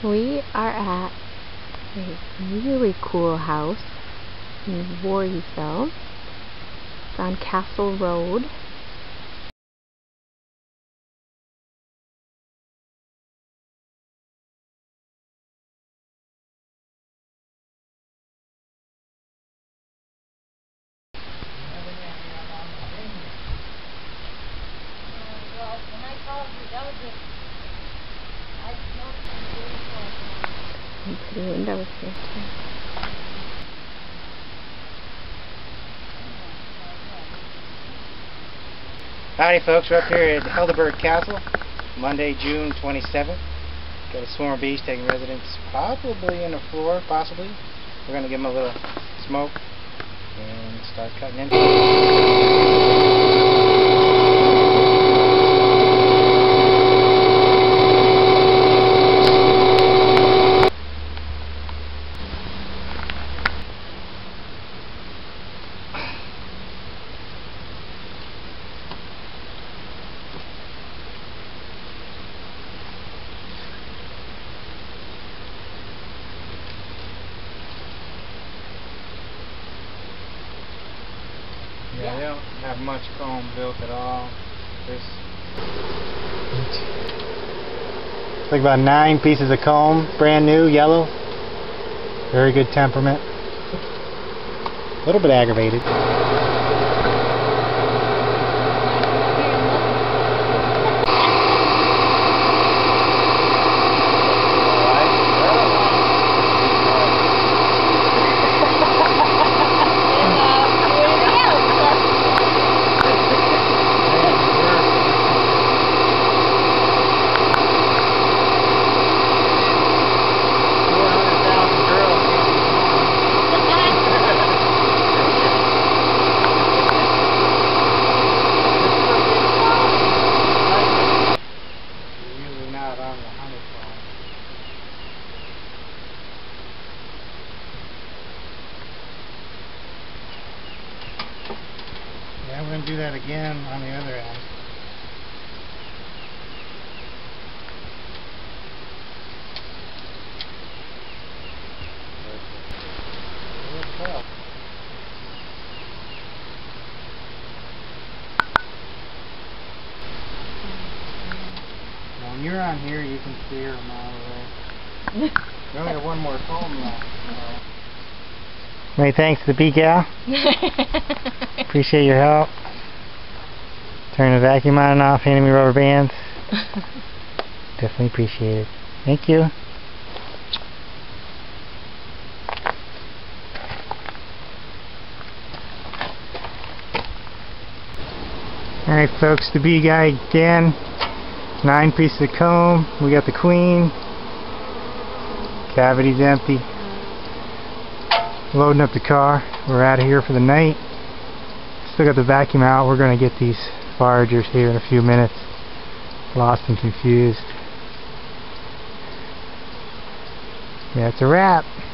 We are at a really cool house in Voorheesville. It's on Castle Road. And pretty windows here too. Howdy folks, we're up here at Helderberg Castle, Monday, June 27th. Got a swarm of bees taking residence probably in the floor, possibly. We're going to give them a little smoke and start cutting in. Yeah, they don't have much comb built at all. It's like about 9 pieces of comb, brand new, yellow. Very good temperament. A little bit aggravated. Yeah, we're going to do that again on the other end. Now, when you're on here, you can see her a mile away. We only have one more comb left. Many thanks to the bee gal. Appreciate your help. Turning the vacuum on and off, handing me rubber bands. Definitely appreciate it. Thank you. Alright folks, the bee guy again. 9 pieces of comb. We got the queen. Cavity's empty. Loading up the car. We're out of here for the night. Still got the vacuum out. We're going to get these foragers here in a few minutes. Lost and confused. That's a wrap.